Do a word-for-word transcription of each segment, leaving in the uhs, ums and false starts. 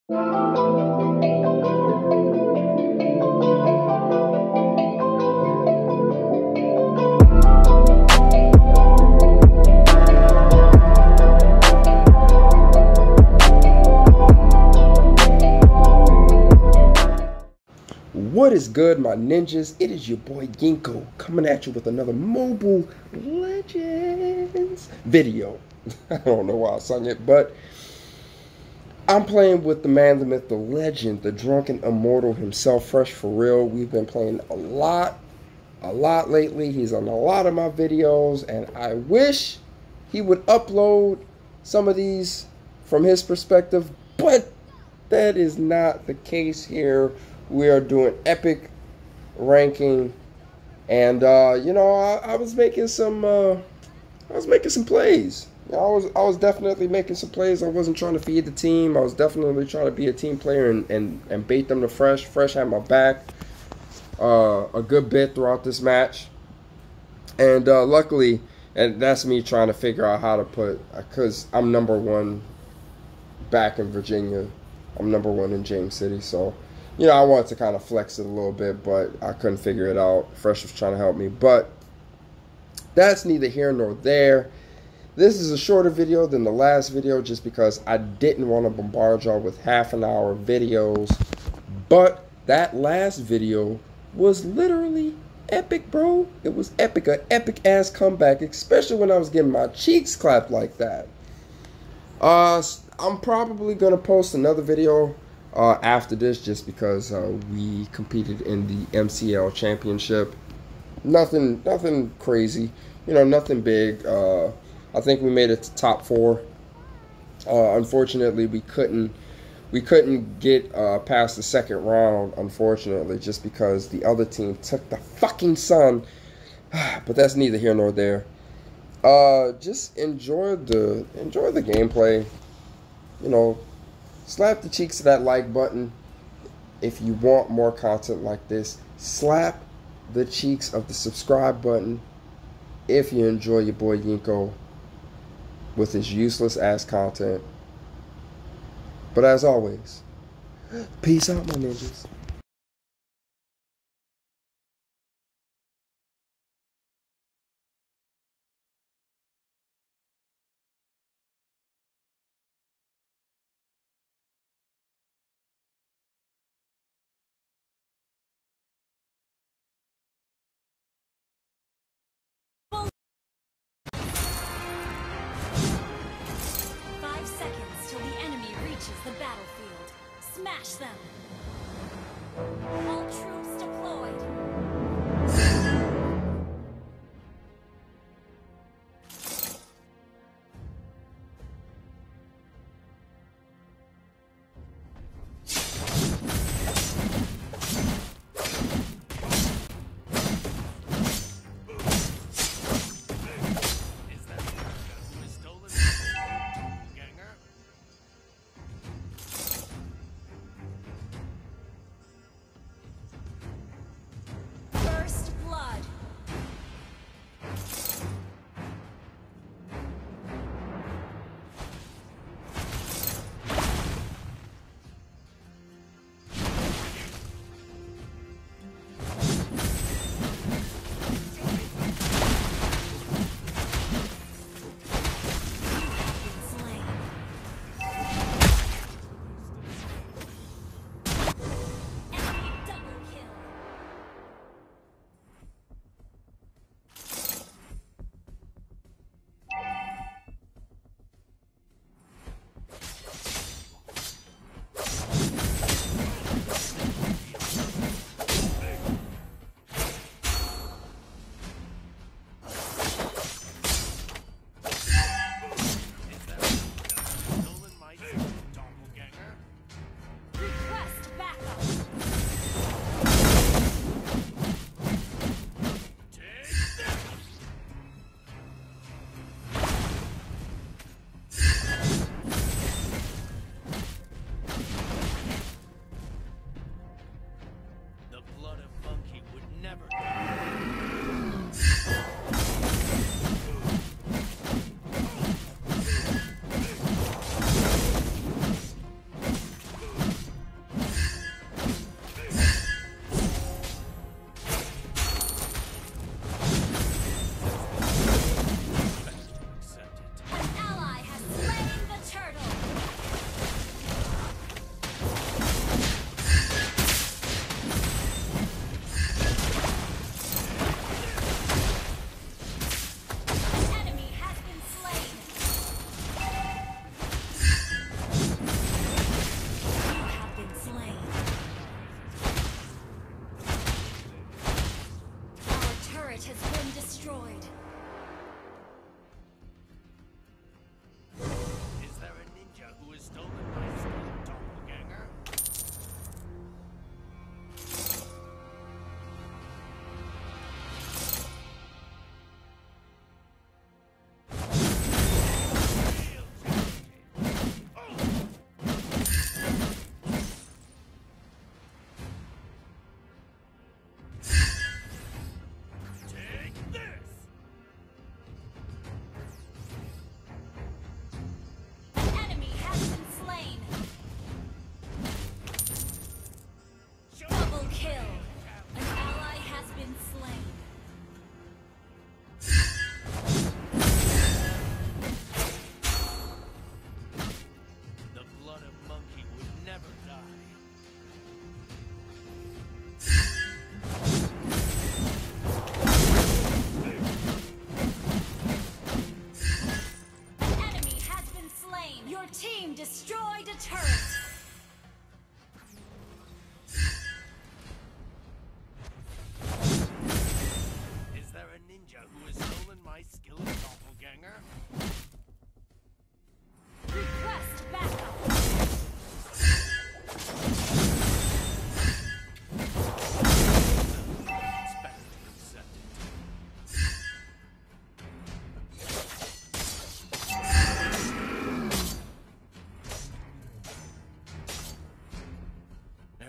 What is good, my ninjas? It is your boy Ginkgo coming at you with another Mobile Legends video. I don't know why I sung it, but I'm playing with the man, the myth, the legend, the Drunken Immortal himself, fresh for real. We've been playing a lot, a lot lately. He's on a lot of my videos, and I wish he would upload some of these from his perspective, but that is not the case here. We are doing epic ranking, and uh, you know, I, I was making some, uh, I was making some plays. You know, I was, I was definitely making some plays. I wasn't trying to feed the team. I was definitely trying to be a team player and and, and bait them to Fresh. Fresh had my back uh, a good bit throughout this match, and uh, luckily, and that's me trying to figure out how to put, because I'm number one back in Virginia. I'm number one in James City, so. You know, I wanted to kind of flex it a little bit, but I couldn't figure it out. Fresh was trying to help me, but that's neither here nor there. This is a shorter video than the last video just because I didn't want to bombard y'all with half an hour videos. But that last video was literally epic, bro. It was epic, an epic ass comeback, especially when I was getting my cheeks clapped like that. Uh, I'm probably going to post another video Uh, after this, just because uh, we competed in the M C L championship. Nothing, nothing crazy, you know, nothing big. Uh, I think we made it to top four. Uh, unfortunately, we couldn't, we couldn't get uh, past the second round. Unfortunately, just because the other team took the fucking sun. But that's neither here nor there. Uh, just enjoy the, enjoy the gameplay. You know. Slap the cheeks of that like button if you want more content like this. Slap the cheeks of the subscribe button if you enjoy your boy Ginkgo with his useless ass content. But as always, peace out, my ninjas. The battlefield. Smash them! All troops deployed!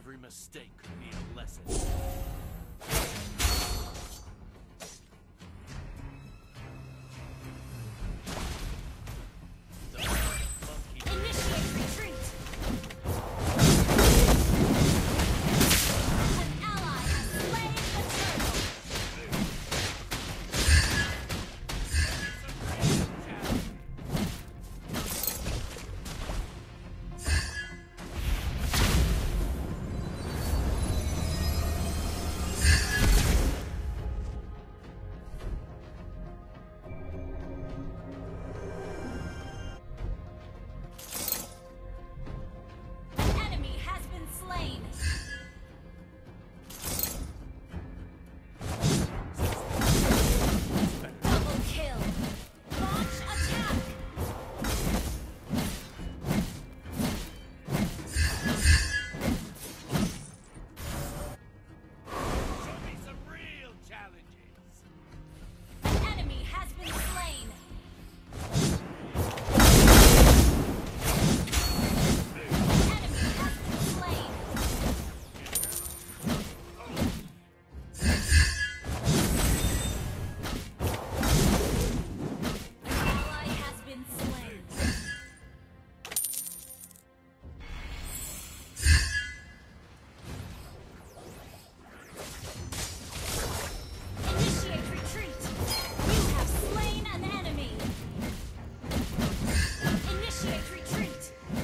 Every mistake could be a lesson. Initiate retreat. An ally has slain the turtle. Enemy has been slain. Double kill. Launch attack. Show me some real challenges. Enemy has been slain. Enemy has been slain. An ally has been slain. Initiate retreat. You have slain an enemy. Initiate retreat.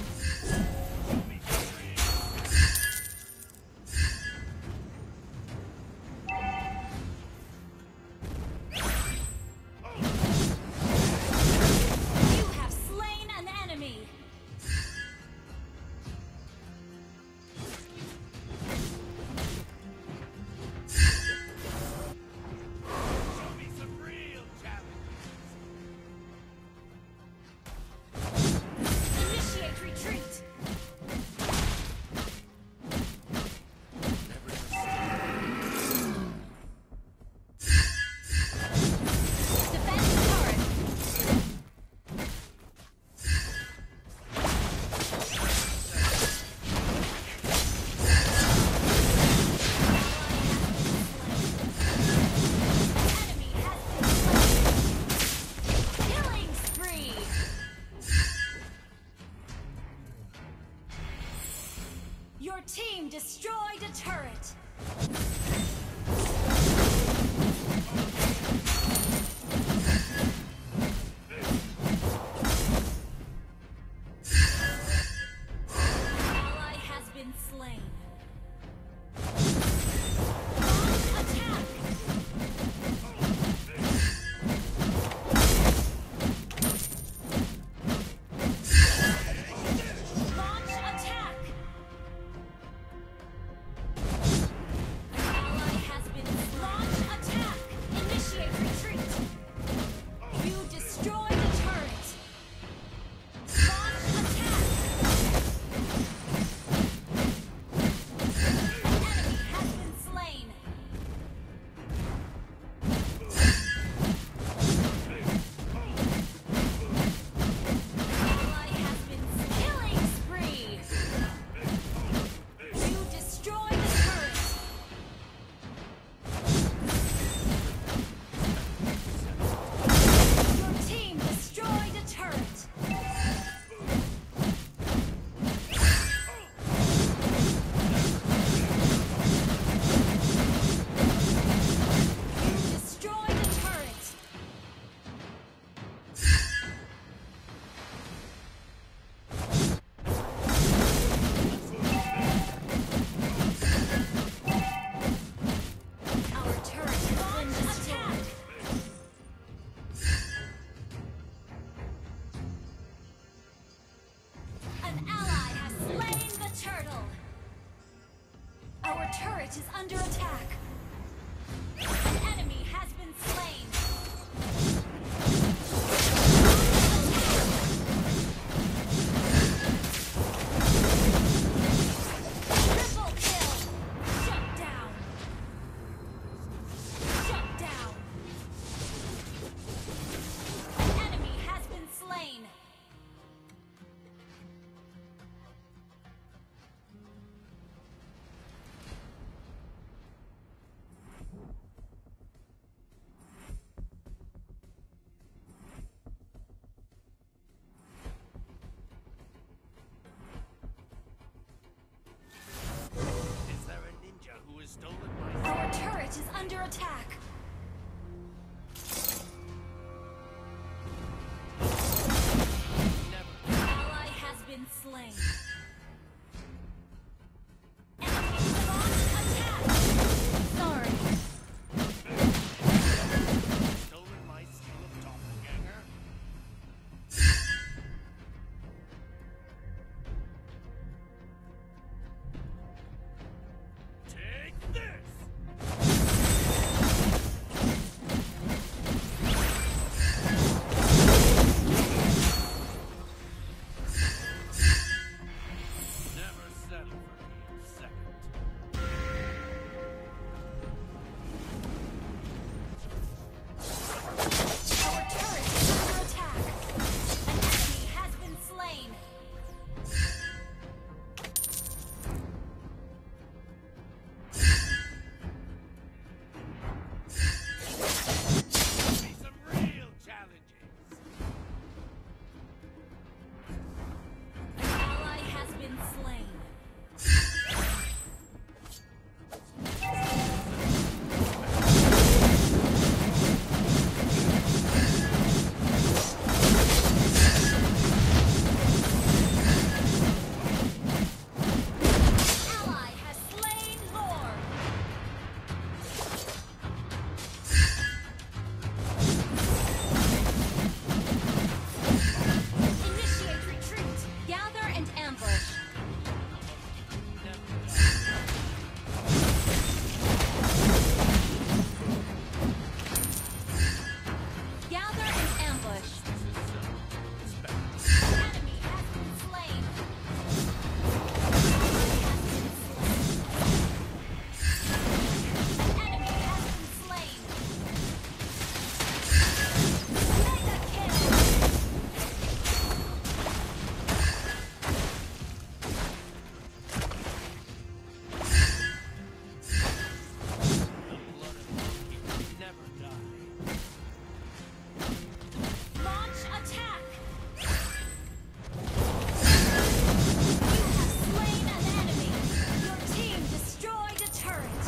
You have slain an enemy. Show me some real challenges. Initiate retreat. Every mistake. Defend turret. Enemy has been slain. Killing spree. Your team destroyed a turret. Ally has been slain. Launch attack. Launch attack. An ally has been launch attack. Initiate retreat. You destroy the turret. Launch attack. Enemy has been slain. Ally has been killing spree. You destroy the turret. Your team destroyed a turret. You destroyed a turret. Our turret has been destroyed. An ally has slain the turtle. Our turret is under attack. An enemy has been slain. Triple kill. Shut down. Shut down. An enemy has been slain. stolen my Our turret is under attack. never. Ally has been slain. Enemy launch attack. Sorry. Stolen my skill of doppelganger. Take this! Never settle for being second. Our turret is under attack. An enemy has been slain. Show me some real challenges. An ally has been slain. Ally has slain Lord. Initiate retreat. Gather and ambush. Gather and ambush. An enemy has been slain. An enemy has been slain. Mega kill. Never die. Launch attack. You have slain an enemy. Your team destroyed a turret.